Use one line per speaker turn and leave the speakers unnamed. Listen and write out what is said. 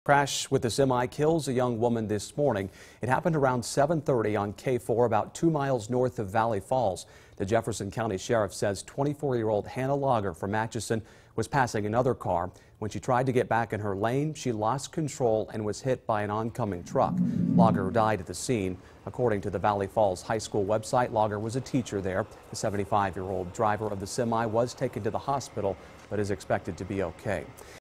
Crash with a semi kills a young woman this morning. It happened around 7:30 on K4, about 2 miles north of Valley Falls. The Jefferson County Sheriff says 24-year-old Hannah Lager from Atchison was passing another car. When she tried to get back in her lane, she lost control and was hit by an oncoming truck. Lager died at the scene. According to the Valley Falls High School website, Lager was a teacher there. The 75-year-old driver of the semi was taken to the hospital but is expected to be okay.